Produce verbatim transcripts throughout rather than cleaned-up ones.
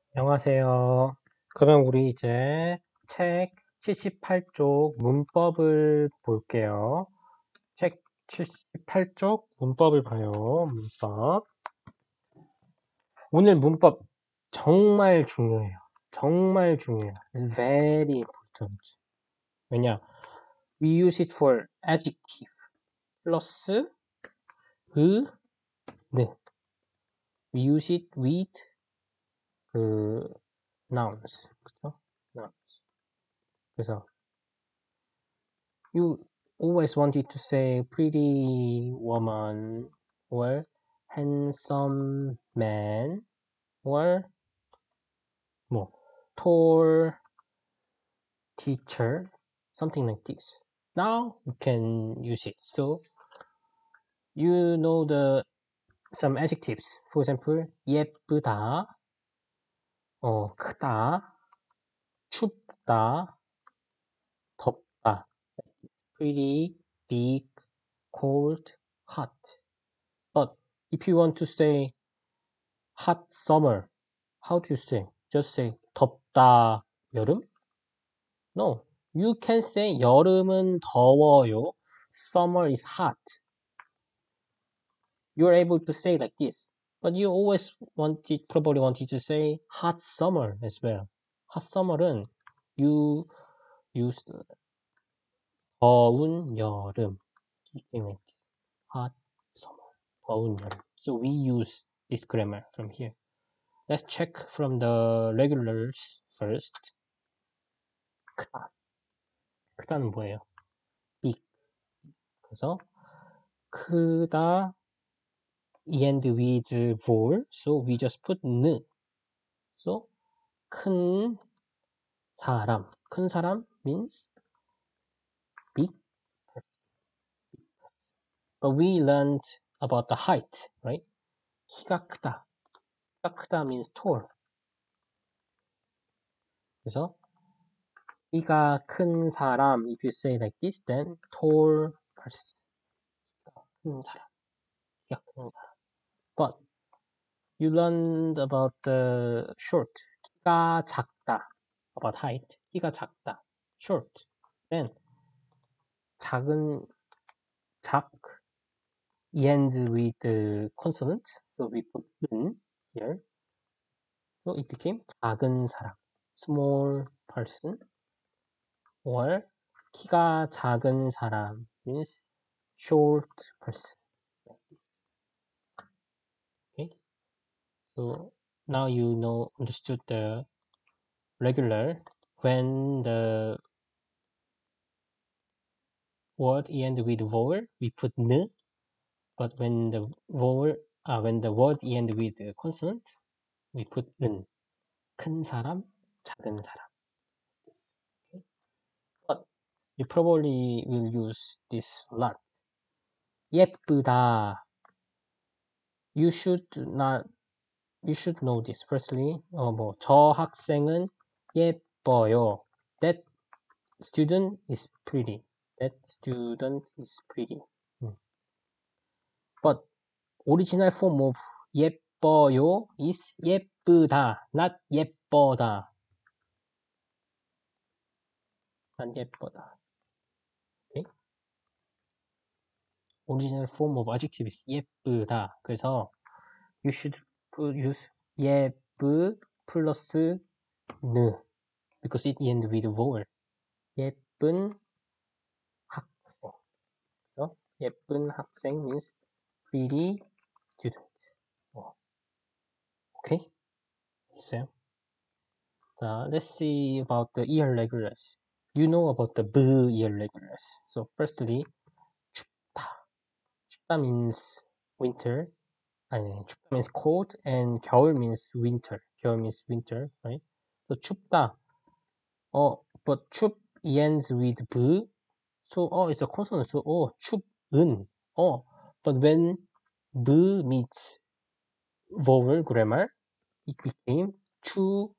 안녕하세요. 그럼 우리 이제 책 칠십팔 쪽 문법을 볼게요. 책 칠십팔 쪽 문법을 봐요. 문법. 오늘 문법 정말 중요해요. 정말 중요해요. It's very important. 왜냐? We use it for adjective 플러스 의, 네. We use it with 그 nouns. 그쵸? nouns. 그래서 you always wanted to say pretty woman or handsome man or 뭐 tall teacher, something like this. Now you can use it. So you know the some adjectives. For example, 예쁘다, 어, 크다, 춥다, 덥다. Pretty, big, cold, hot. But if you want to say hot summer, how do you say? Just say 덥다 여름? No. You can say 여름은 더워요. Summer is hot. You're able to say like this. But you always wanted, probably wanted to say hot summer as well. Hot summer은 you use 더운 여름. Something like this. Hot summer. 더운 여름. So we use this grammar from here. Let's check from the regulars first. 크다. 크다는 뭐예요? big. 그래서 크다 end with vowel. So we just put 는. So 큰 사람. 큰 사람 means big person. But we learned about the height, right? 키가 크다. 키가 크다 means tall. 그래서 키가 큰 사람. If you say like this, then tall person. 키가 큰 사람. 키가 큰 사람. But you learned about the short. 키가 작다. About height. 키가 작다. Short. Then 작은 작 ends with the consonant. So we put 은 here. So it became 작은 사람. Small person. Or 키가 작은 사람 means short person. Okay. So now you know understood the regular when the word end with vowel we put 는, but when the vowel uh, when the word end with consonant we put 은. 큰 사람, 작은 사람. Okay? But you probably will use this a lot. 예쁘다. You should not you should know this. Firstly, 어, 뭐, 저 학생은 예뻐요. That student is pretty. That student is pretty. 음. But original form of 예뻐요 is 예쁘다, not 예뻐다. not 예뻐다. Okay? Original form of adjective is 예쁘다. 그래서 you should use 예쁘 플러스 느 because it ends with vowel. 예쁜 학생. 그래서 예쁜 학생 means pretty student. 어. Okay? 있어요? 자, let's see about the irregulars. You know about the b irregulars. So firstly, 춥다. 춥다 means winter. 아니, 춥다 means cold and 겨울 means winter. 겨울 means winter, right? So 춥다. Oh, but 춥 ends with b. So oh, it's a consonant. So oh, 춥은. Oh, but when b meets vowel grammar, it became 추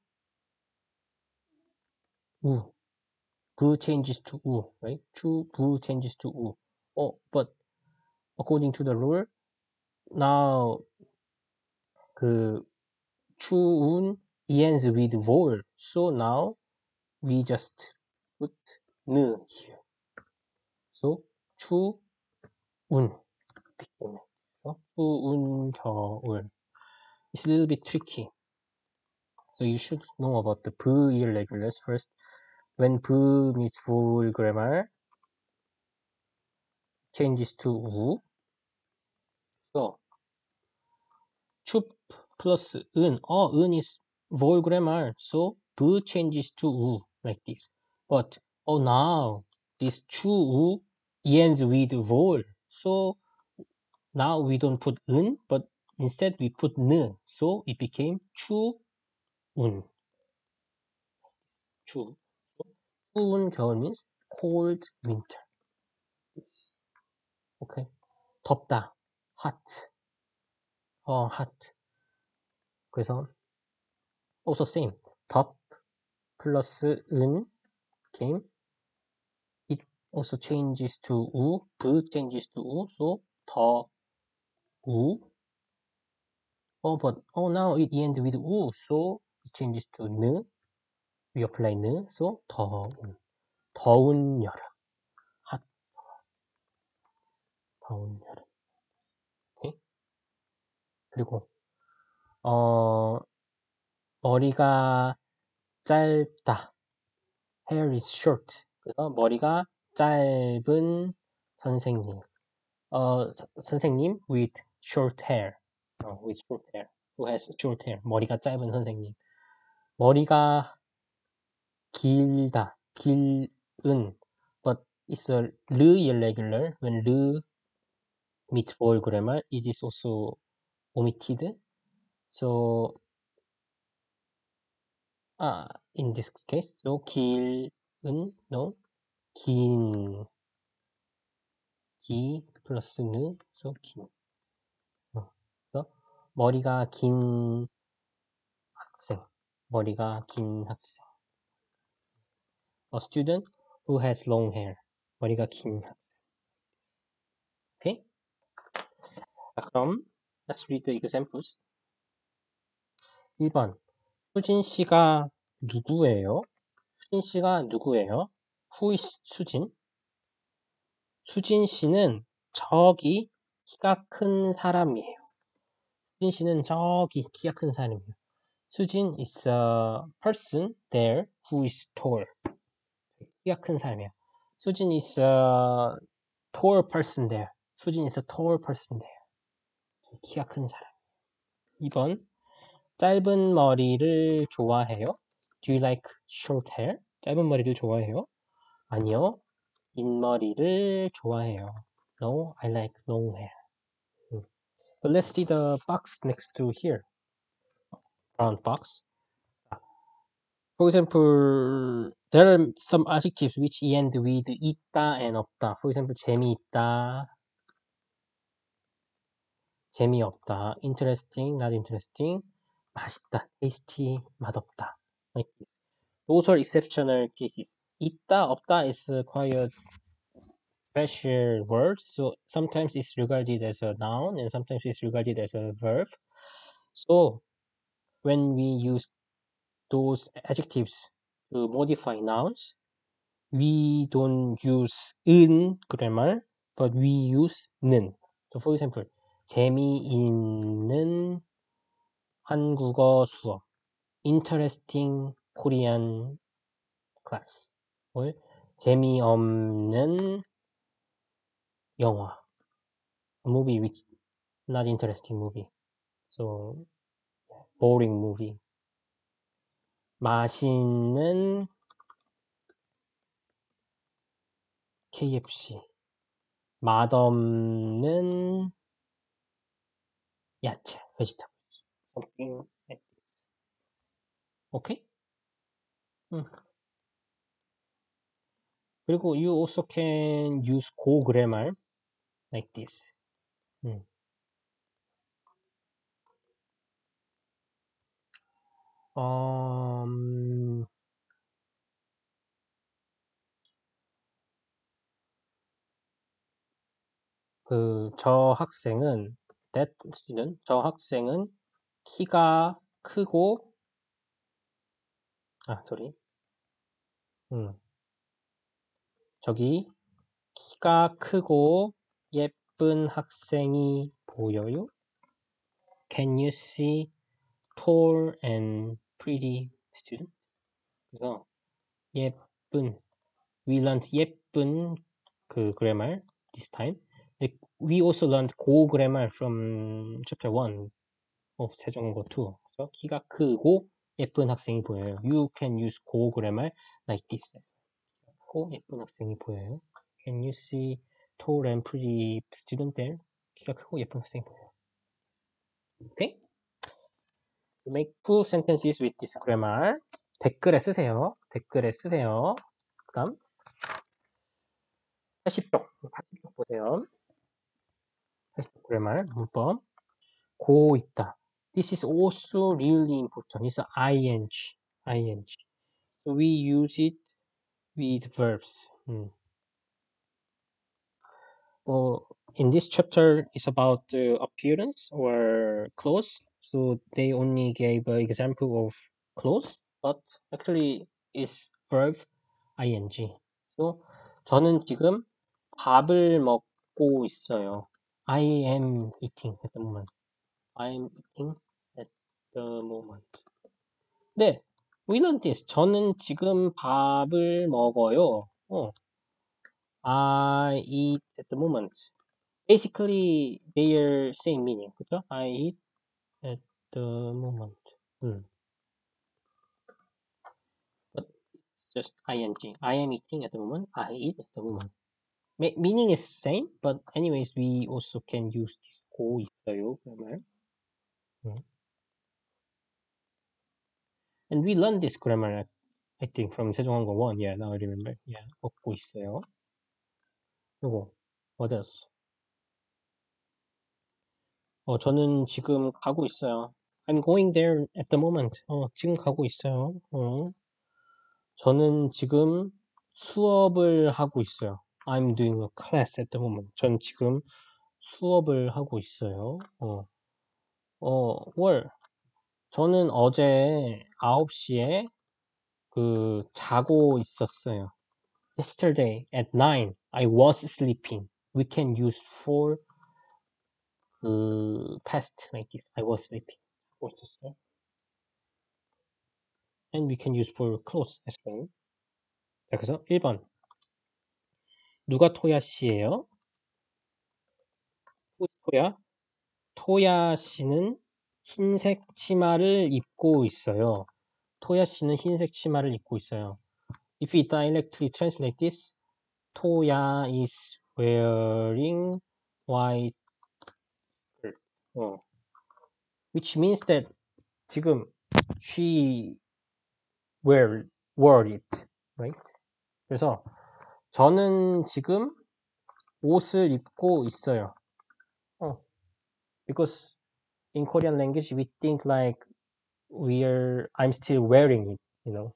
우. 부 changes to 우, right? 추 부 changes to 우. Oh, but according to the rule, now 그 추운 ends with vowel. So now we just put 느 here. So 추, 운. 추, 운, 겨울. It's a little bit tricky. So you should know about the 부 irregulars first. When 부 meets full grammar, changes to 우. So 추 plus 은. Oh, 은 is vowel grammar. So 부 changes to 우 like this. But oh, now this 추, 우 ends with vowel. So now we don't put 은, but instead we put 느. So it became 추, 운. 추. 추운 겨울 means cold winter. Okay. 덥다. hot. 어, hot. 그래서 also same. 덥 플러스 은 came. It also changes to 우. 부 changes to 우. So 더, 우. Oh, but oh now it ends with 우. So it changes to 느. We apply 느. So 더운. 더운 여름. hot. 더운 여름. 오케이. 그리고 어 머리가 짧다. Hair is short. 그래서 머리가 짧은 선생님. 어, 서, 선생님 with short hair. 어, with short hair. Who has short hair. 머리가 짧은 선생님. 머리가 길다. 길은. But it's a 르 irregular. When 르 meets vowel grammar, it is also omitted. So, 아, in this case, so 길은 no. 긴. 기 플러스 느, so 긴. 어, 그래서 머리가 긴 학생. 머리가 긴 학생. A student who has long hair. 머리가 긴 학생. 오케이? 자, 그럼 let's read the examples. 일 번. 수진 씨가 누구예요? 수진 씨가 누구예요? Who is 수진? 수진 씨는 저기 키가 큰 사람이에요. 수진 씨는 저기 키가 큰 사람이에요. 수진 is a person there who is tall. 키가 큰 사람이에요. 수진 is a tall person there. 수진 is a tall person there. 키가 큰 사람. 이 번. 짧은 머리를 좋아해요? Do you like short hair? 짧은 머리를 좋아해요? 아니요. 긴 머리를 좋아해요. No, I like long hair. But let's see the box next to here. Round box. For example, there are some adjectives which end with 있다 and 없다. For example, 재미있다, 재미없다, interesting, not interesting, 맛있다, tasty, 맛없다. Like this. Those are exceptional cases. 있다, 없다 is quite a special word. So sometimes it's regarded as a noun and sometimes it's regarded as a verb. So when we use those adjectives to modify nouns, we don't use 은 grammar, but we use 는. So for example, 재미있는 한국어 수업, interesting Korean class, or 재미없는 영화, a movie which not interesting movie, so boring movie. 맛있는 케이에프씨, 맛없는 야채, vegetable, something like this. Okay? 음. 그리고 you also can use go grammar like this. 음. 음, 그, 저 학생은, that student, 저 학생은 키가 크고 아, sorry. 음, 저기 키가 크고 예쁜 학생이 보여요? Can you see tall and pretty student? 그래서 예쁜, we learned 예쁜 그 grammar this time. We also learned 고 grammar from chapter one of 세종국어 two. 그래서 키가 크고 예쁜 학생이 보여요. You can use 고 grammar like this. 크고 예쁜 학생이 보여요. Can you see tall and pretty student there? 키가 크고 예쁜 학생이 보여요. Okay? To make full sentences with this grammar. 댓글에 쓰세요. 댓글에 쓰세요. 그 다음 팔십 쪽, 팔십 쪽 보세요. 팔십 쪽 grammar, 문법. 고 있다. This is also really important. It's ing. ing. So we use it with verbs. 음. Well, in this chapter, it's about the appearance or clothes. So they only gave an example of clothes, but actually it's verb ing. So 저는 지금 밥을 먹고 있어요. I am eating at the moment. I am eating at the moment. 네, we learned this. 저는 지금 밥을 먹어요. 어, I eat at the moment. Basically, they are same meaning. 그죠? I eat at the moment. 음. But it's just ing. I am eating at the moment. I eat at the moment. Me- meaning is same, but anyways, we also can use this 고 있어요 grammar. 음. And we learned this grammar, I think, from 세종한국어 one. Yeah, now I remember. Yeah, 먹고 있어요. 요거, what else? 어, 저는 지금 가고 있어요. I'm going there at the moment. 어, 지금 가고 있어요. 어. 저는 지금 수업을 하고 있어요. I'm doing a class at the moment. 전 지금 수업을 하고 있어요. 어, 어, 월. 저는 어제 아홉 시에 그 자고 있었어요. Yesterday at nine, I was sleeping. We can use for 그 past like this. I was sleeping. 자고 있었어요. And we can use for close as well. 자, 그래서 일 번. 누가 토야 씨예요? 토야? 토야 씨는 흰색 치마를 입고 있어요. 토야 씨는 흰색 치마를 입고 있어요. If we directly translate this, 토야 is wearing white shirt. 어. Which means that 지금 she wear, wore it, right? 그래서 저는 지금 옷을 입고 있어요. 어. Because in Korean language, we think like we're, I'm still wearing it, you know.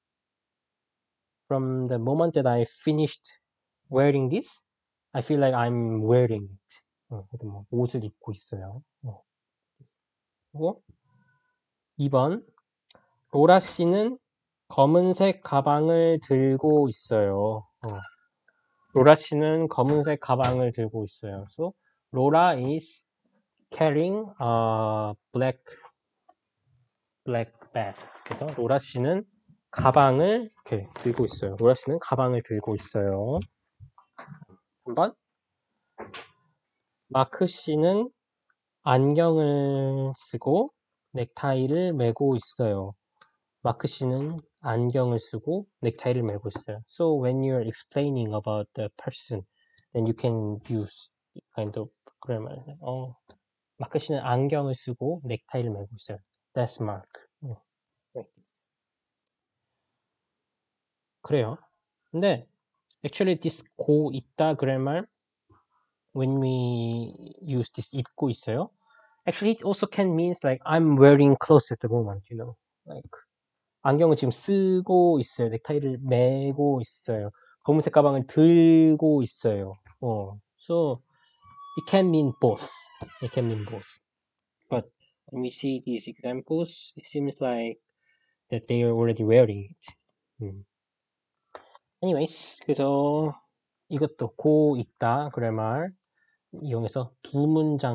From the moment that I finished wearing this, I feel like I'm wearing it. 어, 뭐 옷을 입고 있어요. 어. 그리고 이 번, 로라 씨는 검은색 가방을 들고 있어요. 어. 로라 씨는 검은색 가방을 들고 있어요. So, Laura is carrying a black black bag. 그래서 로라 씨는 가방을 이렇게 들고 있어요. 로라 씨는 가방을 들고 있어요. 삼 번. 마크 씨는 안경을 쓰고 넥타이를 매고 있어요. 마크 씨는 안경을 쓰고 넥타이를 매고 있어요. So when you're explaining about the person, then you can use kind of grammar. 어, 마크 씨는 안경을 쓰고 넥타이를 매고 있어요. That's Mark. 어, 네. 그래요. 근데 actually this 고 있다 grammar when we use this 입고 있어요. Actually it also can means like I'm wearing clothes at the moment, you know. Like 안경을 지금 쓰고 있어요. 넥타이를 매고 있어요. 검은색 가방을 들고 있어요. 어. So it can mean both. It can mean both. But when we see these examples, it seems like that they are already wearing it. 음. anyways, 그래서 이것도 고 있다 그래말 이용해서 두 문장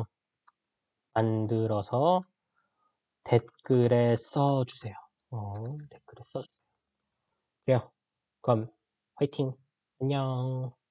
만들어서 댓글에 써주세요. 어, 댓글에 써주세요. 그래요. 그럼 화이팅. 안녕.